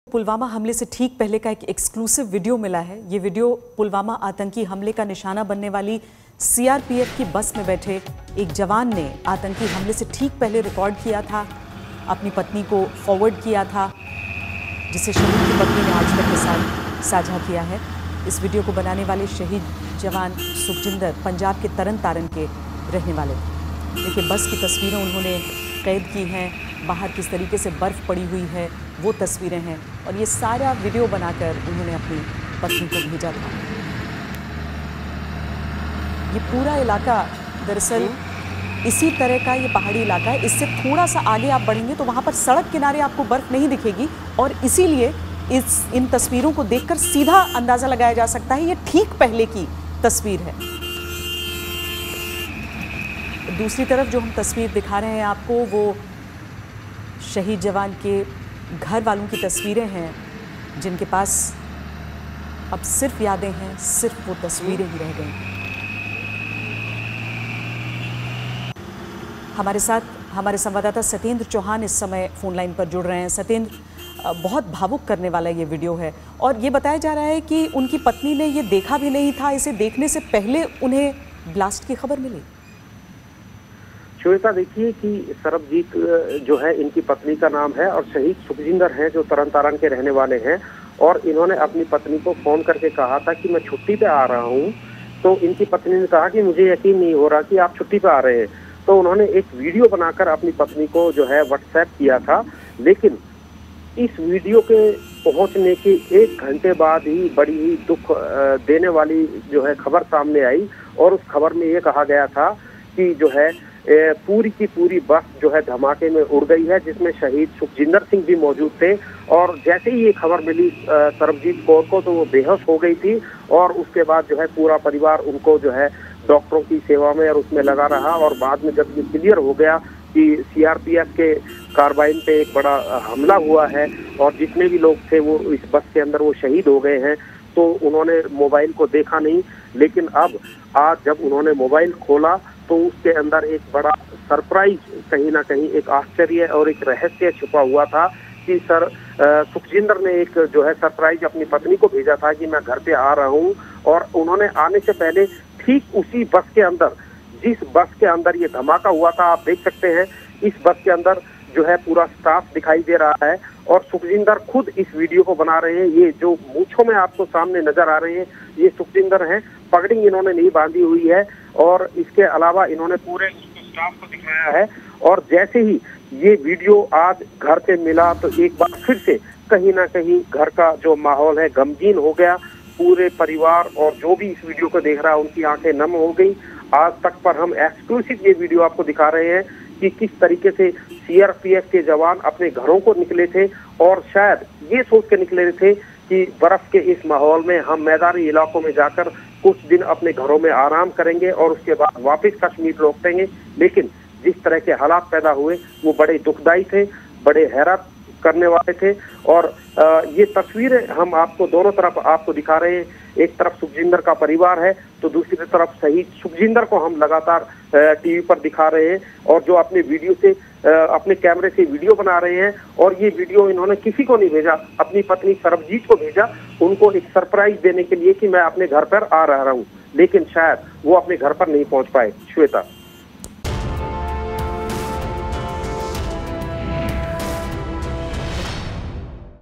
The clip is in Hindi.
पुलवामा हमले से ठीक पहले का एक एक्सक्लूसिव वीडियो मिला है। ये वीडियो पुलवामा आतंकी हमले का निशाना बनने वाली सीआरपीएफ की बस में बैठे एक जवान ने आतंकी हमले से ठीक पहले रिकॉर्ड किया था, अपनी पत्नी को फॉरवर्ड किया था, जिसे शहीद की पत्नी ने आज तक के साथ साझा किया है। इस वीडियो को बनाने वाले शहीद जवान सुखजिंदर पंजाब के तरन तारण के रहने वाले थे। देखिए, बस की तस्वीरें उन्होंने कैद की हैं, बाहर किस तरीके से बर्फ़ पड़ी हुई है वो तस्वीरें हैं, और ये सारा वीडियो बनाकर उन्होंने अपनी पत्नी को भेजा था। ये पूरा इलाका दरअसल इसी तरह का ये पहाड़ी इलाका है। इससे थोड़ा सा आगे आप बढ़ेंगे तो वहाँ पर सड़क किनारे आपको बर्फ़ नहीं दिखेगी, और इसीलिए इन तस्वीरों को देखकर सीधा अंदाज़ा लगाया जा सकता है ये ठीक पहले की तस्वीर है। दूसरी तरफ जो हम तस्वीर दिखा रहे हैं आपको, वो शहीद जवान के घर वालों की तस्वीरें हैं, जिनके पास अब सिर्फ यादें हैं, सिर्फ वो तस्वीरें ही रह गई। हमारे साथ हमारे संवाददाता सत्येंद्र चौहान इस समय फोन लाइन पर जुड़ रहे हैं। सत्येंद्र, बहुत भावुक करने वाला ये वीडियो है, और ये बताया जा रहा है कि उनकी पत्नी ने ये देखा भी नहीं था, इसे देखने से पहले उन्हें ब्लास्ट की खबर मिली। श्वेता, देखिए कि सरबजीत जो है इनकी पत्नी का नाम है, और शहीद सुखजिंदर हैं जो तरन तारण के रहने वाले हैं, और इन्होंने अपनी पत्नी को फोन करके कहा था कि मैं छुट्टी पे आ रहा हूं। तो इनकी पत्नी ने कहा कि मुझे यकीन नहीं हो रहा कि आप छुट्टी पे आ रहे हैं। तो उन्होंने एक वीडियो बनाकर अपनी पत्नी को जो है व्हाट्सएप किया था, लेकिन इस वीडियो के पहुंचने के 1 घंटे बाद ही बड़ी ही दुख देने वाली जो है खबर सामने आई, और उस खबर में ये कहा गया था कि जो है पूरी की पूरी बस जो है धमाके में उड़ गई है, जिसमें शहीद सुखजिंदर सिंह भी मौजूद थे। और जैसे ही ये खबर मिली सरबजीत कौर को, तो वो बेहोश हो गई थी, और उसके बाद जो है पूरा परिवार उनको जो है डॉक्टरों की सेवा में और उसमें लगा रहा। और बाद में जब ये क्लियर हो गया कि सीआरपीएफ के कार्बाइन पे एक बड़ा हमला हुआ है और जितने भी लोग थे वो इस बस के अंदर वो शहीद हो गए हैं, तो उन्होंने मोबाइल को देखा नहीं। लेकिन अब आज जब उन्होंने मोबाइल खोला तो उसके अंदर एक बड़ा सरप्राइज, कहीं ना कहीं एक आश्चर्य और एक रहस्य छुपा हुआ था कि सुखजिंदर ने एक जो है सरप्राइज अपनी पत्नी को भेजा था कि मैं घर पे आ रहा हूँ। और उन्होंने आने से पहले ठीक उसी बस के अंदर, जिस बस के अंदर ये धमाका हुआ था, आप देख सकते हैं इस बस के अंदर जो है पूरा स्टाफ दिखाई दे रहा है, और सुखजिंदर खुद इस वीडियो को बना रहे हैं। ये जो मूंछों में आपको सामने नजर आ रहे हैं, ये सुखजिंदर हैं। पगड़ी इन्होंने नहीं बांधी हुई है, और इसके अलावा इन्होंने पूरे स्टाफ को दिखाया है। और जैसे ही ये वीडियो आज घर पे मिला तो एक बार फिर से कहीं ना कहीं घर का जो माहौल है गमगीन हो गया। पूरे परिवार और जो भी इस वीडियो को देख रहा है उनकी आंखें नम हो गई। आज तक पर हम एक्सक्लूसिव ये वीडियो आपको दिखा रहे हैं कि किस तरीके से सीआरपीएफ के जवान अपने घरों को निकले थे, और शायद ये सोच के निकले थे कि बर्फ के इस माहौल में हम मैदानी इलाकों में जाकर कुछ दिन अपने घरों में आराम करेंगे और उसके बाद वापस कश्मीर लौटेंगे। लेकिन जिस तरह के हालात पैदा हुए वो बड़े दुखदायी थे, बड़े हैरत करने वाले थे। और ये तस्वीरें हम आपको दोनों तरफ आपको दिखा रहे हैं। एक तरफ सुखजिंदर का परिवार है, तो दूसरी तरफ शहीद सुखजिंदर को हम लगातार टीवी पर दिखा रहे हैं, और जो अपने वीडियो से अपने कैमरे से वीडियो बना रहे हैं। और ये वीडियो इन्होंने किसी को नहीं भेजा, अपनी पत्नी सरबजीत को भेजा, उनको एक सरप्राइज देने के लिए कि मैं अपने घर पर आ रहा हूँ। लेकिन शायद वो अपने घर पर नहीं पहुंच पाए। श्वेता।